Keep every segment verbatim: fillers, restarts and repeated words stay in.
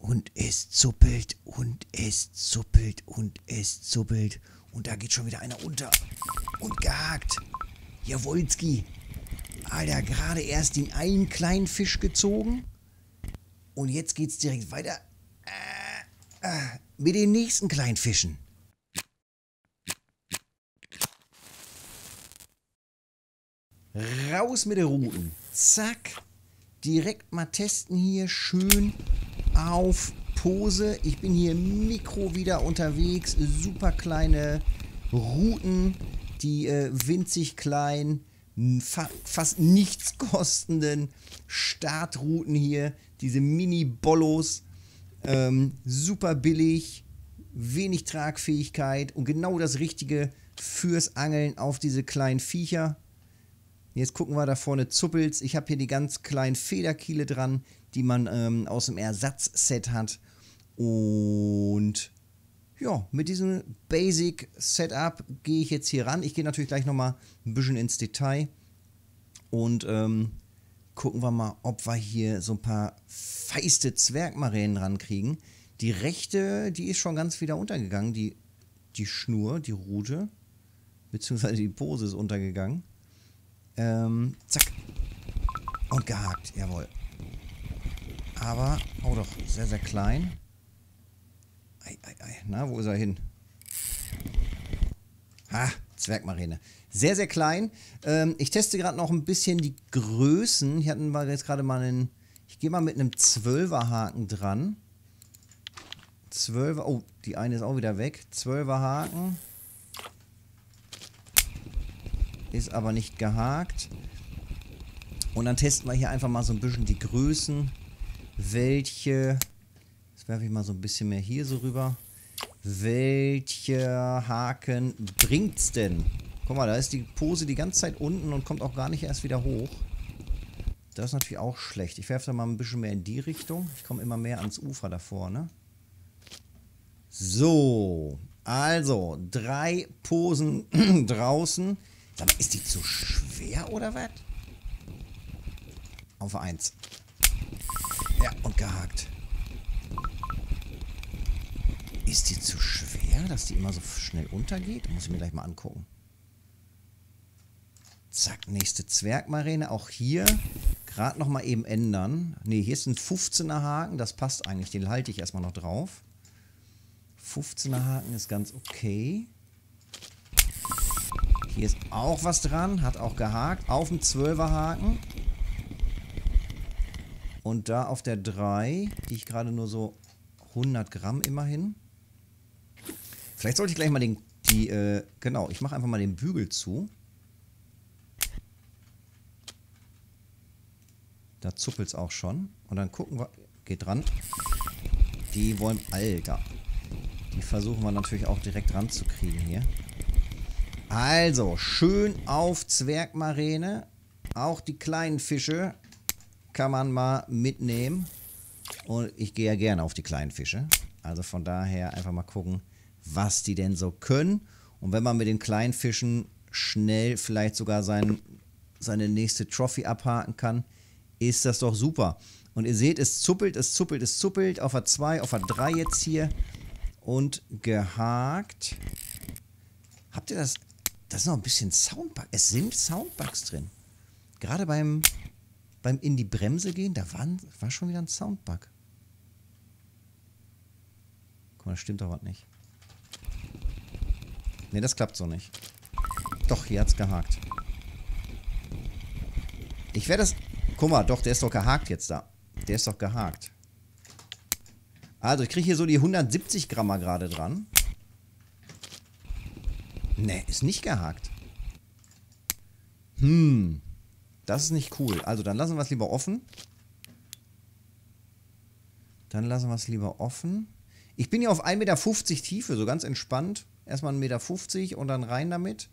Und es zuppelt und es zuppelt und es zuppelt. Und da geht schon wieder einer unter. Und gehakt. Jawolski. Alter, gerade erst den einen kleinen Fisch gezogen. Und jetzt geht's direkt weiter äh, äh, mit den nächsten kleinen Fischen. Raus mit den Ruten. Zack. Direkt mal testen hier. Schön auf Pose. Ich bin hier im Mikro wieder unterwegs. Super kleine Ruten. Die äh, winzig klein, fa fast nichts kostenden Startruten hier. Diese Mini-Bollos. Ähm, super billig. Wenig Tragfähigkeit. Und genau das Richtige fürs Angeln auf diese kleinen Viecher. Jetzt gucken wir da vorne Zuppels. Ich habe hier die ganz kleinen Federkiele dran, die man ähm, aus dem Ersatzset hat. Und ja, mit diesem Basic Setup gehe ich jetzt hier ran. Ich gehe natürlich gleich nochmal ein bisschen ins Detail. Und ähm, gucken wir mal, ob wir hier so ein paar feiste Zwergmaränen rankriegen. Die rechte, die ist schon ganz wieder untergegangen. Die, die Schnur, die Rute, beziehungsweise die Pose ist untergegangen. Ähm, zack. Und gehakt, jawohl. Aber, oh doch, sehr, sehr klein. Ei, ei, ei. Na, wo ist er hin? Ha, Zwergmaräne. Sehr, sehr klein. Ähm, ich teste gerade noch ein bisschen die Größen. Hier hatten wir jetzt gerade mal einen... Ich gehe mal mit einem zwölfer Haken dran. zwölfer... Oh, die eine ist auch wieder weg. zwölfer Haken. Ist aber nicht gehakt. Und dann testen wir hier einfach mal so ein bisschen die Größen. Welche... Jetzt werfe ich mal so ein bisschen mehr hier so rüber. Welche Haken bringt's denn? Guck mal, da ist die Pose die ganze Zeit unten und kommt auch gar nicht erst wieder hoch. Das ist natürlich auch schlecht. Ich werfe da mal ein bisschen mehr in die Richtung. Ich komme immer mehr ans Ufer da vorne. So. Also, drei Posen draußen. Sag mal, ist die zu schwer oder was? Auf eins. Ja, und gehakt. Ist die zu schwer, dass die immer so schnell untergeht? Muss ich mir gleich mal angucken. Zack, nächste Zwergmaräne. Auch hier gerade noch mal eben ändern. Ne, hier ist ein fünfzehner Haken. Das passt eigentlich. Den halte ich erstmal noch drauf. fünfzehner Haken ist ganz okay. Hier ist auch was dran. Hat auch gehakt. Auf dem zwölfer Haken. Und da auf der drei, die ich gerade nur so hundert Gramm immerhin. Vielleicht sollte ich gleich mal den, die, äh, genau, ich mache einfach mal den Bügel zu. Da zuppelt es auch schon. Und dann gucken wir, geht dran. Die wollen, Alter. Die versuchen wir natürlich auch direkt ranzukriegen hier. Also, schön auf Zwergmaräne. Auch die kleinen Fische kann man mal mitnehmen. Und ich gehe ja gerne auf die kleinen Fische. Also von daher einfach mal gucken, was die denn so können. Und wenn man mit den kleinen Fischen schnell vielleicht sogar sein, seine nächste Trophy abhaken kann, ist das doch super. Und ihr seht, es zuppelt, es zuppelt, es zuppelt. Auf der zwei, auf der drei jetzt hier. Und gehakt. Habt ihr das? Das ist noch ein bisschen Soundbug. Es sind Soundbugs drin. Gerade beim, beim in die Bremse gehen, da waren, war schon wieder ein Soundbug. Guck mal, das stimmt doch was nicht. Ne, das klappt so nicht. Doch, hier hat's gehakt. Ich werde das... Guck mal, doch, der ist doch gehakt jetzt da. Der ist doch gehakt. Also, ich kriege hier so die hundertsiebzig Grammer gerade dran. Ne, ist nicht gehakt. Hm. Das ist nicht cool. Also, dann lassen wir es lieber offen. Dann lassen wir es lieber offen. Ich bin hier auf ein Meter fünfzig Tiefe, so ganz entspannt. Erstmal ein Meter fünfzig und dann rein damit.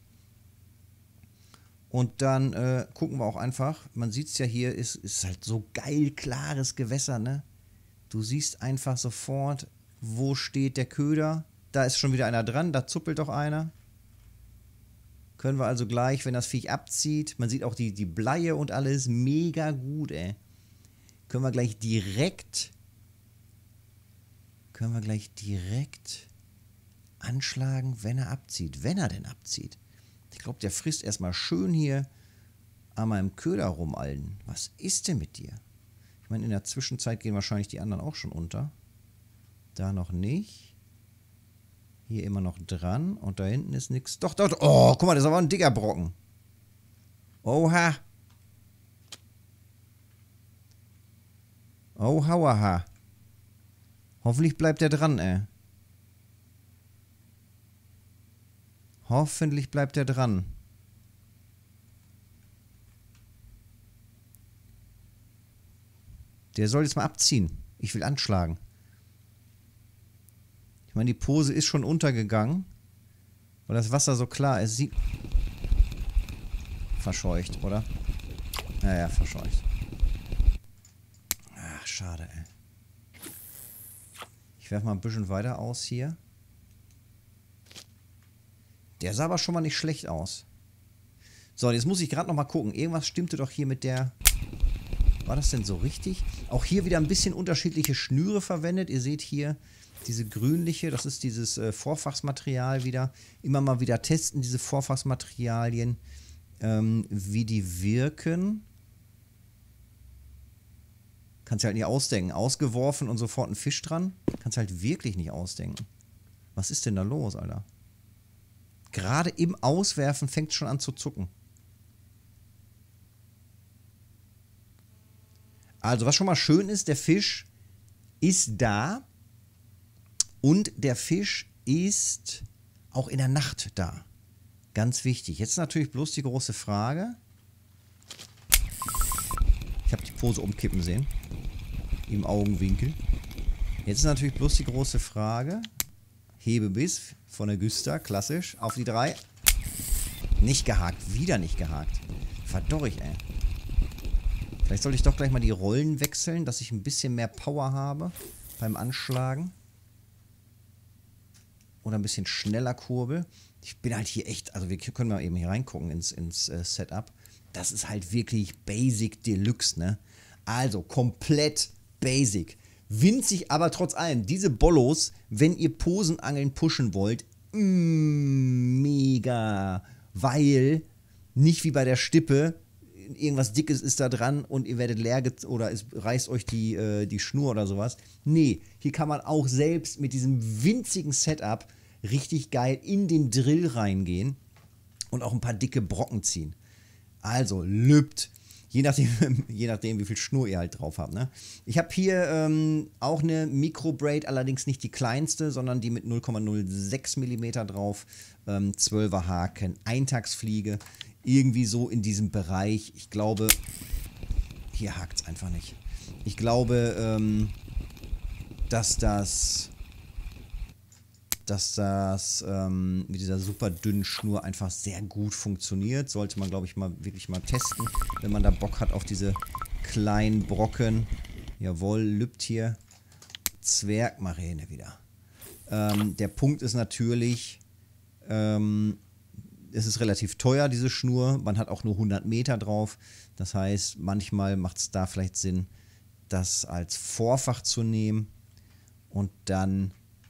Und dann äh, gucken wir auch einfach. Man sieht es ja hier, ist, ist halt so geil klares Gewässer, ne? Du siehst einfach sofort, wo steht der Köder. Da ist schon wieder einer dran, da zuppelt doch einer. Können wir also gleich, wenn das Viech abzieht, man sieht auch die, die Bleie und alles, mega gut, ey. Können wir gleich direkt können wir gleich direkt anschlagen, wenn er abzieht. Wenn er denn abzieht. Ich glaube, der frisst erstmal schön hier an meinem Köder rumallen. Was ist denn mit dir? Ich meine, in der Zwischenzeit gehen wahrscheinlich die anderen auch schon unter. Da noch nicht. Hier immer noch dran. Und da hinten ist nichts. Doch, doch. Oh, guck mal, das ist aber ein dicker Brocken. Oha. Oh, hauaha. Hoffentlich bleibt er dran, ey. Hoffentlich bleibt er dran. Der soll jetzt mal abziehen. Ich will anschlagen. Ich meine, die Pose ist schon untergegangen. Weil das Wasser so klar ist. Sieht... Verscheucht, oder? Naja, verscheucht. Ach, schade, ey. Ich werfe mal ein bisschen weiter aus hier. Der sah aber schon mal nicht schlecht aus. So, jetzt muss ich gerade noch mal gucken. Irgendwas stimmte doch hier mit der... War das denn so richtig? Auch hier wieder ein bisschen unterschiedliche Schnüre verwendet. Ihr seht hier diese grünliche, das ist dieses äh, Vorfachsmaterial wieder. Immer mal wieder testen, diese Vorfachsmaterialien, ähm, wie die wirken. Kannst du halt nicht ausdenken. Ausgeworfen und sofort ein Fisch dran. Kannst du halt wirklich nicht ausdenken. Was ist denn da los, Alter? Gerade im Auswerfen fängt es schon an zu zucken. Also, was schon mal schön ist, der Fisch ist da. Und der Fisch ist auch in der Nacht da. Ganz wichtig. Jetzt ist natürlich bloß die große Frage. Ich habe die Pose umkippen sehen. Im Augenwinkel. Jetzt ist natürlich bloß die große Frage. Hebebiss von der Güster, klassisch. Auf die drei. Nicht gehakt. Wieder nicht gehakt. Verdorrig, ey. Vielleicht sollte ich doch gleich mal die Rollen wechseln, dass ich ein bisschen mehr Power habe beim Anschlagen. Oder ein bisschen schneller kurbel. Ich bin halt hier echt, also wir können mal eben hier reingucken ins, ins äh, Setup. Das ist halt wirklich Basic Deluxe, ne? Also komplett Basic. Winzig, aber trotz allem, diese Bollos, wenn ihr Posenangeln pushen wollt, mm, mega. Weil, nicht wie bei der Stippe, irgendwas Dickes ist da dran und ihr werdet leer oder es reißt euch die, äh, die Schnur oder sowas. Nee, hier kann man auch selbst mit diesem winzigen Setup richtig geil in den Drill reingehen und auch ein paar dicke Brocken ziehen. Also, lübt. Je nachdem, je nachdem, wie viel Schnur ihr halt drauf habt. Ne? Ich habe hier ähm, auch eine Microbraid, allerdings nicht die kleinste, sondern die mit null Komma null sechs Millimeter drauf. Ähm, zwölfer Haken, Eintagsfliege. Irgendwie so in diesem Bereich. Ich glaube, hier hakt es einfach nicht. Ich glaube, ähm, dass das, dass das ähm, mit dieser super dünnen Schnur einfach sehr gut funktioniert. Sollte man, glaube ich, mal wirklich mal testen, wenn man da Bock hat auf diese kleinen Brocken. Jawohl, lübt hier. Zwergmaräne wieder. Ähm, der Punkt ist natürlich, ähm, es ist relativ teuer, diese Schnur. Man hat auch nur hundert Meter drauf. Das heißt, manchmal macht es da vielleicht Sinn, das als Vorfach zu nehmen und dann,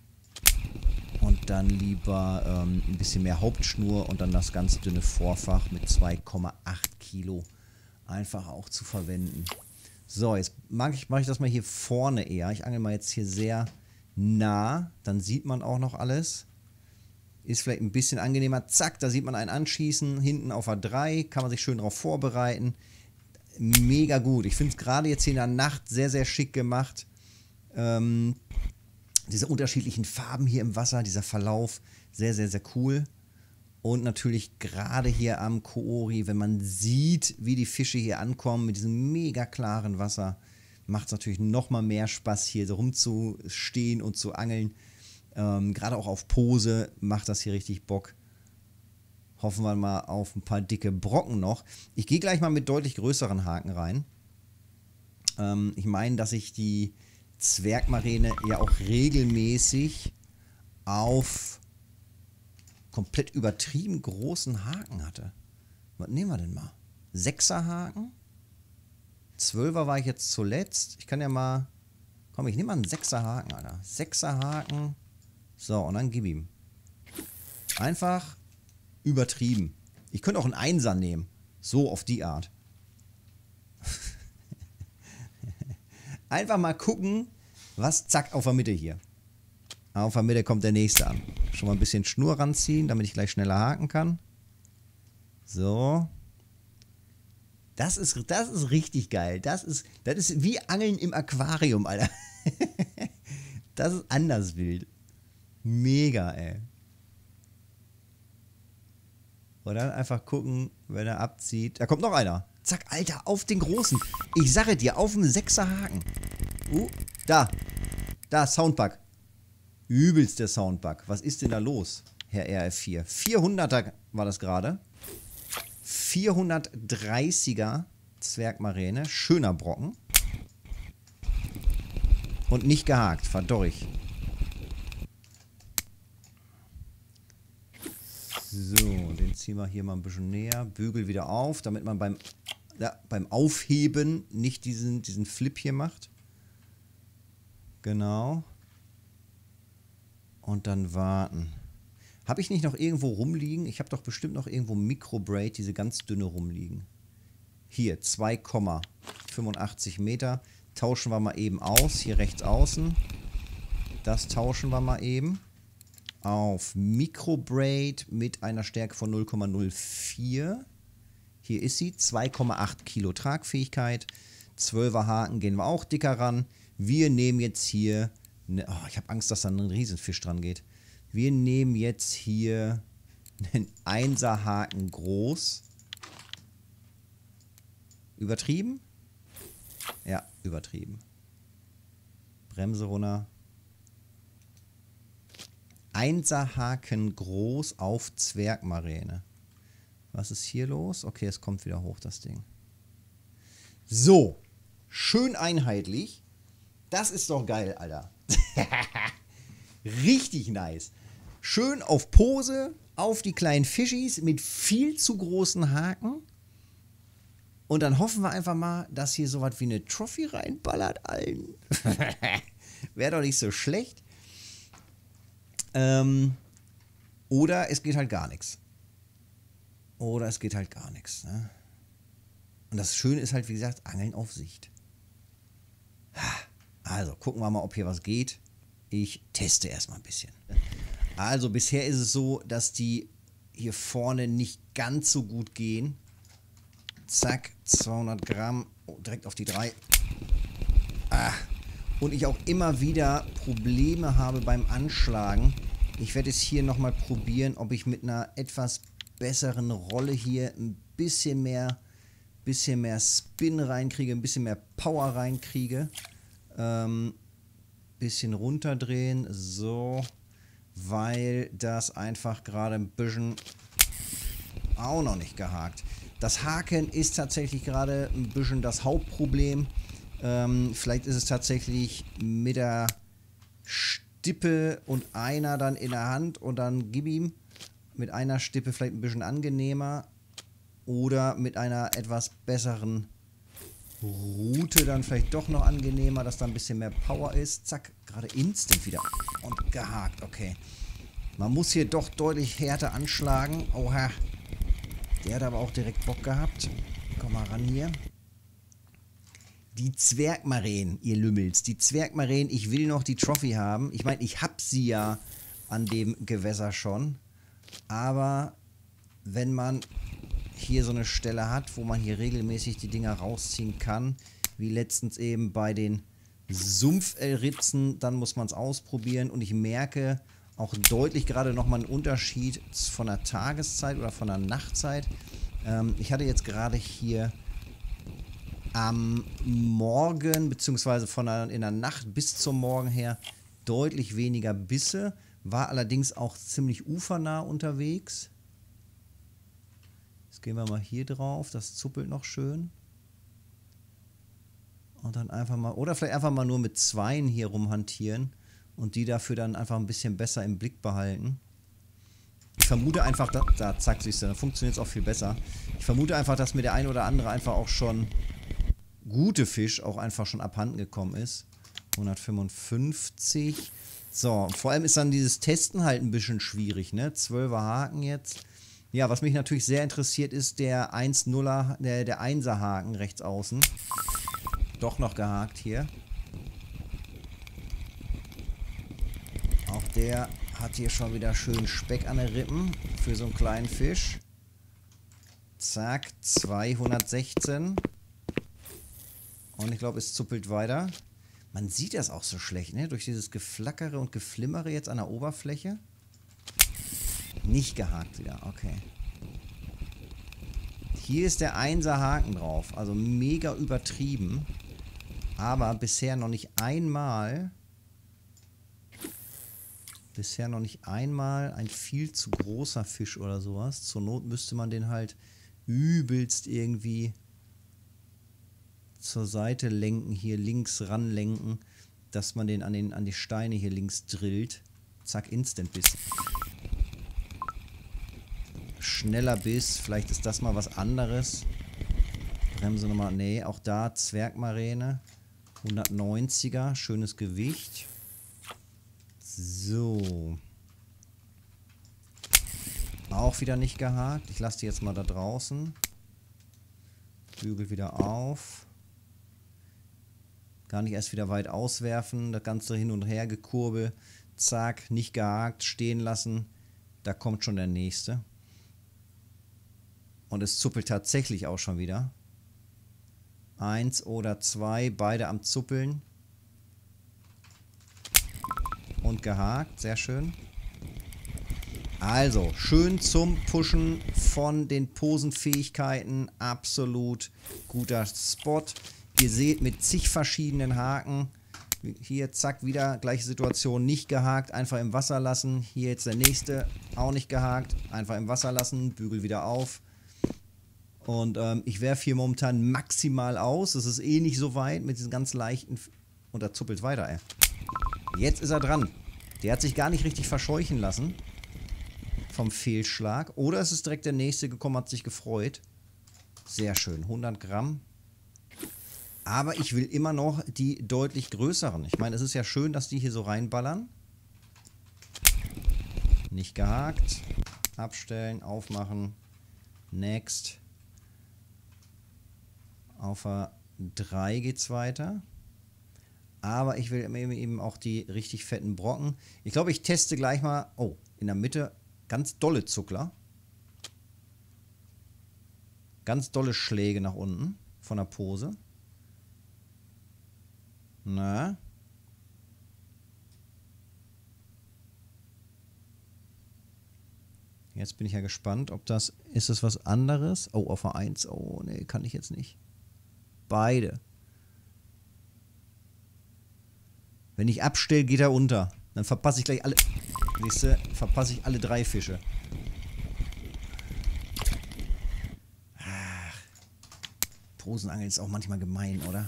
und dann lieber ähm, ein bisschen mehr Hauptschnur und dann das ganz dünne Vorfach mit zwei Komma acht Kilo einfach auch zu verwenden. So, jetzt mache ich, mach ich das mal hier vorne eher. Ich angel mal jetzt hier sehr nah. Dann sieht man auch noch alles. Ist vielleicht ein bisschen angenehmer. Zack, da sieht man einen anschießen. Hinten auf A drei. Kann man sich schön darauf vorbereiten. Mega gut. Ich finde es gerade jetzt hier in der Nacht sehr, sehr schick gemacht. Ähm, diese unterschiedlichen Farben hier im Wasser, dieser Verlauf. Sehr, sehr, sehr cool. Und natürlich gerade hier am Koori, wenn man sieht, wie die Fische hier ankommen mit diesem mega klaren Wasser, macht es natürlich nochmal mehr Spaß, hier so rumzustehen und zu angeln. Ähm, gerade auch auf Pose macht das hier richtig Bock. Hoffen wir mal auf ein paar dicke Brocken noch. Ich gehe gleich mal mit deutlich größeren Haken rein. Ähm, ich meine, dass ich die Zwergmaräne ja auch regelmäßig auf komplett übertrieben großen Haken hatte. Was nehmen wir denn mal? Sechser Haken? Zwölfer war ich jetzt zuletzt. Ich kann ja mal Komm, ich nehme mal einen Sechser-Haken, Alter. Sechser-Haken. So, und dann gib ihm. Einfach übertrieben. Ich könnte auch einen Einser nehmen. So, auf die Art. Einfach mal gucken, was, zack, auf der Mitte hier. Auf der Mitte kommt der nächste an. Schon mal ein bisschen Schnur ranziehen, damit ich gleich schneller haken kann. So. Das ist, das ist richtig geil. Das ist, das ist wie Angeln im Aquarium, Alter. Das ist anders wild. Mega, ey. Und dann einfach gucken, wenn er abzieht. Da kommt noch einer. Zack, Alter, auf den Großen. Ich sage dir, auf dem Sechser Haken. Uh, da. Da, Soundbug. Übelst der Soundbug. Was ist denn da los, Herr R F vier? vierhunderter war das gerade. vierhundertdreißiger Zwergmaräne. Schöner Brocken. Und nicht gehakt. Verdorrig. So, den ziehen wir hier mal ein bisschen näher. Bügel wieder auf, damit man beim, ja, beim Aufheben nicht diesen, diesen Flip hier macht. Genau. Und dann warten. Habe ich nicht noch irgendwo rumliegen? Ich habe doch bestimmt noch irgendwo Microbraid, diese ganz dünne rumliegen. Hier, zwei Komma fünfundachtzig Meter. Tauschen wir mal eben aus. Hier rechts außen. Das tauschen wir mal eben. Auf Microbraid mit einer Stärke von null Komma null vier. Hier ist sie. zwei Komma acht Kilo Tragfähigkeit. zwölfer Haken gehen wir auch dicker ran. Wir nehmen jetzt hier... Ne, oh, ich habe Angst, dass da ein Riesenfisch dran geht. Wir nehmen jetzt hier einen Einser Haken groß. Übertrieben? Ja, übertrieben. Bremse runter. Einser Haken groß auf Zwergmaräne. Was ist hier los? Okay, es kommt wieder hoch, das Ding. So. Schön einheitlich. Das ist doch geil, Alter. Richtig nice. Schön auf Pose, auf die kleinen Fischis mit viel zu großen Haken. Und dann hoffen wir einfach mal, dass hier so was wie eine Trophy reinballert allen. Wäre doch nicht so schlecht. Ähm, oder es geht halt gar nichts. Oder es geht halt gar nichts. Ne? Und das Schöne ist halt, wie gesagt, Angeln auf Sicht. Also, gucken wir mal, ob hier was geht. Ich teste erstmal ein bisschen. Also, bisher ist es so, dass die hier vorne nicht ganz so gut gehen. Zack, zweihundert Gramm. Oh, direkt auf die drei. Ah. Und ich auch immer wieder Probleme habe beim Anschlagen. Ich werde es hier nochmal probieren, ob ich mit einer etwas besseren Rolle hier ein bisschen mehr, bisschen mehr Spin reinkriege, ein bisschen mehr Power reinkriege. Ähm, bisschen runterdrehen, so, weil das einfach gerade ein bisschen auch noch nicht gehakt. Das Haken ist tatsächlich gerade ein bisschen das Hauptproblem. Ähm, vielleicht ist es tatsächlich mit der Stippe und einer dann in der Hand und dann gib ihm mit einer Stippe vielleicht ein bisschen angenehmer oder mit einer etwas besseren Route dann vielleicht doch noch angenehmer, dass da ein bisschen mehr Power ist. Zack, gerade instant wieder und gehakt, okay. Man muss hier doch deutlich härter anschlagen. Oha, der hat aber auch direkt Bock gehabt. Komm mal ran hier. Die Zwergmaränen, ihr Lümmels, die Zwergmaränen, ich will noch die Trophy haben. Ich meine, ich habe sie ja an dem Gewässer schon. Aber wenn man hier so eine Stelle hat, wo man hier regelmäßig die Dinger rausziehen kann, wie letztens eben bei den Sumpfritzen, dann muss man es ausprobieren. Und ich merke auch deutlich gerade nochmal einen Unterschied von der Tageszeit oder von der Nachtzeit. Ähm, ich hatte jetzt gerade hier am Morgen, beziehungsweise von der, in der Nacht bis zum Morgen her deutlich weniger Bisse, war allerdings auch ziemlich ufernah unterwegs. Jetzt gehen wir mal hier drauf, das zuppelt noch schön. Und dann einfach mal, oder vielleicht einfach mal nur mit Zweien hier rumhantieren und die dafür dann einfach ein bisschen besser im Blick behalten. Ich vermute einfach, da, da zack, siehst du, dann funktioniert es auch viel besser. Ich vermute einfach, dass mir der ein oder andere einfach auch schon gute Fisch auch einfach schon abhanden gekommen ist. hundertfünfundfünfzig. So, vor allem ist dann dieses Testen halt ein bisschen schwierig, ne? zwölfer Haken jetzt. Ja, was mich natürlich sehr interessiert, ist der eins nuller, der, der einser Haken rechts außen. Doch noch gehakt hier. Auch der hat hier schon wieder schön Speck an den Rippen für so einen kleinen Fisch. Zack, zweihundertsechzehn. Und ich glaube, es zuppelt weiter. Man sieht das auch so schlecht, ne? Durch dieses Geflackere und Geflimmere jetzt an der Oberfläche. Nicht gehakt wieder, okay. Hier ist der einser Haken drauf. Also mega übertrieben. Aber bisher noch nicht einmal... Bisher noch nicht einmal ein viel zu großer Fisch oder sowas. Zur Not müsste man den halt übelst irgendwie zur Seite lenken, hier links ranlenken, dass man den an, den an die Steine hier links drillt. Zack, Instant Biss. Schneller Biss, vielleicht ist das mal was anderes. Bremse nochmal, nee, auch da Zwergmaräne. hundertneunziger, schönes Gewicht. So. Auch wieder nicht gehakt. Ich lasse die jetzt mal da draußen. Bügel wieder auf. Gar nicht erst wieder weit auswerfen. Das Ganze hin und her gekurbel. Zack, nicht gehakt. Stehen lassen. Da kommt schon der nächste. Und es zuppelt tatsächlich auch schon wieder. Eins oder zwei. Beide am Zuppeln. Und gehakt, sehr schön. Also, schön zum Pushen von den Posenfähigkeiten. Absolut guter Spot. Ihr seht mit zig verschiedenen Haken. Hier, zack, wieder gleiche Situation. Nicht gehakt, einfach im Wasser lassen. Hier jetzt der nächste, auch nicht gehakt. Einfach im Wasser lassen, Bügel wieder auf. Und ähm, ich werfe hier momentan maximal aus. Es ist eh nicht so weit mit diesen ganz leichten... Und da zuppelt weiter, ey. Jetzt ist er dran. Der hat sich gar nicht richtig verscheuchen lassen. Vom Fehlschlag. Oder es ist direkt der nächste gekommen, hat sich gefreut. Sehr schön. hundert Gramm. Aber ich will immer noch die deutlich größeren. Ich meine, es ist ja schön, dass die hier so reinballern. Nicht gehakt. Abstellen, aufmachen. Next. Auf der drei geht's weiter. Aber ich will eben auch die richtig fetten Brocken. Ich glaube, ich teste gleich mal... Oh, in der Mitte ganz dolle Zuckler. Ganz dolle Schläge nach unten von der Pose. Na? Jetzt bin ich ja gespannt, ob das... Ist das was anderes? Oh, auf der eins. Oh, nee, kann ich jetzt nicht. Beide. Wenn ich abstelle, geht er unter. Dann verpasse ich gleich alle... Siehst du, verpasse ich alle drei Fische. Ach. Posenangeln ist auch manchmal gemein, oder?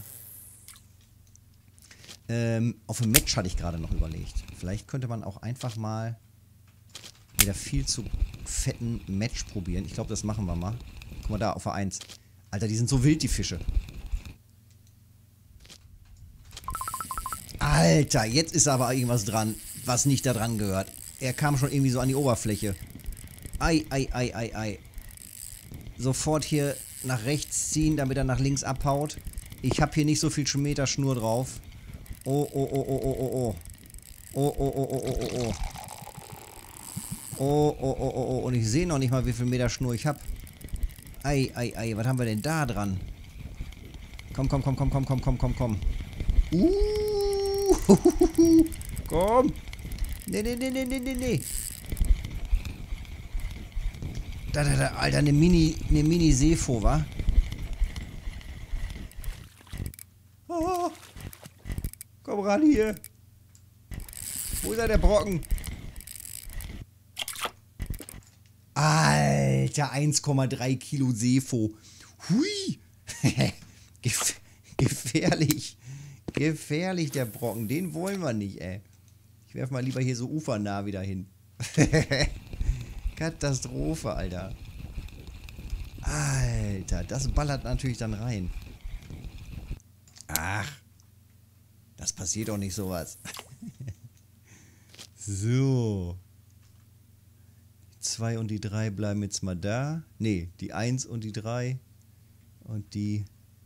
Ähm, auf ein Match hatte ich gerade noch überlegt. Vielleicht könnte man auch einfach mal mit der viel zu fetten Match probieren. Ich glaube, das machen wir mal. Guck mal da, auf der eins. Alter, die sind so wild, die Fische. Alter, jetzt ist aber irgendwas dran, was nicht da dran gehört. Er kam schon irgendwie so an die Oberfläche. Ei, ei, ei, ei, ei. Sofort hier nach rechts ziehen, damit er nach links abhaut. Ich habe hier nicht so viel Meter Schnur drauf. Oh, oh, oh, oh, oh, oh, oh. Oh, oh, oh, oh, oh, oh, oh. Oh, oh, oh, oh, oh. Und ich sehe noch nicht mal, wie viel Meter Schnur ich habe. Ei, ei, ei. Was haben wir denn da dran? Komm, komm, komm, komm, komm, komm, komm, komm, komm. Uh. Komm. Nee, nee, nee, nee, nee, nee, nee. Da, da, da. Alter, eine Mini, eine Mini-Seefo, wa? Oh. Komm ran hier. Wo ist er, der Brocken? Alter, eins Komma drei Kilo Seefo. Hui. Gef gefährlich. Gefährlich, der Brocken. Den wollen wir nicht, ey. Ich werfe mal lieber hier so ufernah wieder hin. Katastrophe, Alter. Alter, das ballert natürlich dann rein. Ach. Das passiert doch nicht sowas. So. Die zwei und die drei bleiben jetzt mal da. Ne, die eins und die drei. Und die...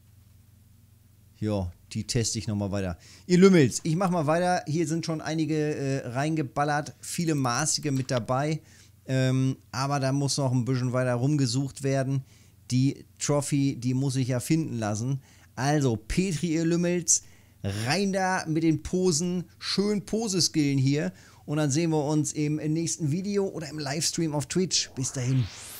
Ja, die teste ich nochmal weiter. Ihr Lümmels, ich mach mal weiter. Hier sind schon einige äh, reingeballert. Viele maßige mit dabei. Ähm, aber da muss noch ein bisschen weiter rumgesucht werden. Die Trophy, die muss ich ja finden lassen. Also, Petri, ihr Lümmels, rein da mit den Posen. Schön Poseskillen hier. Und dann sehen wir uns im nächsten Video oder im Livestream auf Twitch. Bis dahin.